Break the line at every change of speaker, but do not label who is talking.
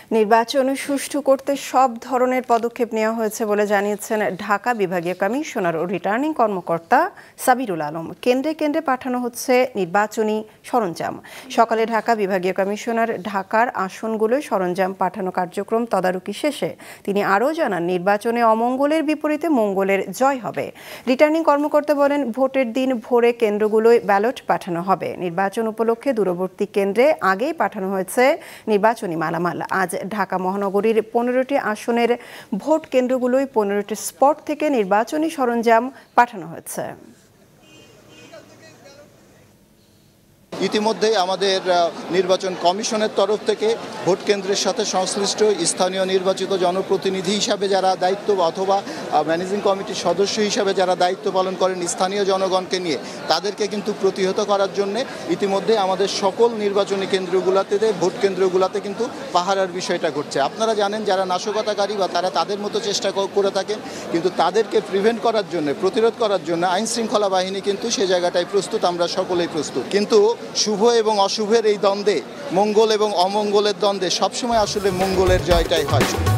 নির্বাচন সুষ্ঠু করতে সব ধরনের পদক্ষেপ নেওয়া হয়েছে বলে জানিয়েছেন ঢাকা বিভাগীয় কমিশনার ও রিটার্নিং কর্মকর্তা সাবিরুল আলম। কেন্দ্রে কেন্দ্রে পাঠানো হচ্ছে নির্বাচনী সরঞ্জাম। সকালে ঢাকা বিভাগীয় কমিশনার ঢাকার আসনগুলোয় সরঞ্জাম পাঠানো কার্যক্রম তদারকি শেষে তিনি আরও জানান, নির্বাচনে অমঙ্গলের বিপরীতে মঙ্গলের জয় হবে। রিটার্নিং কর্মকর্তা বলেন, ভোটের দিন ভোরে কেন্দ্রগুলোয় ব্যালট পাঠানো হবে। নির্বাচন উপলক্ষে দূরবর্তী কেন্দ্রে আগেই পাঠানো হয়েছে নির্বাচনী মালামাল। আজ ঢাকা মহানগরীর 15টি আসনের ভোট কেন্দ্রগুলোয় 15টি স্পট থেকে নির্বাচনী সরঞ্জাম পাঠানো হয়েছে।
ইতিমধ্যেই আমাদের নির্বাচন কমিশনের তরফ থেকে ভোট কেন্দ্রের সাথে সংশ্লিষ্ট স্থানীয় নির্বাচিত জনপ্রতিনিধি হিসাবে যারা দায়িত্ব অথবা ম্যানেজিং কমিটির সদস্য হিসাবে যারা দায়িত্ব পালন করেন স্থানীয় জনগণকে নিয়ে, তাদেরকে কিন্তু প্রতিহত করার জন্য ইতিমধ্যে আমাদের সকল নির্বাচনী কেন্দ্রগুলোতে ভোট কেন্দ্রগুলোতে কিন্তু পাহারার বিষয়টা ঘটছে। আপনারা জানেন, যারা নাশকতাকারী বা তারা তাদের মতো চেষ্টা করে থাকেন, কিন্তু তাদেরকে প্রিভেন্ট করার জন্য, প্রতিরোধ করার জন্য আইন শৃঙ্খলা বাহিনী কিন্তু সে জায়গাটায় প্রস্তুত, আমরা সকলেই প্রস্তুত। কিন্তু শুভ এবং অশুভের এই দ্বন্দ্বে, মঙ্গল এবং অমঙ্গলের দ্বন্দ্বে সবসময় আসলে মঙ্গলের জয়টাই হয়।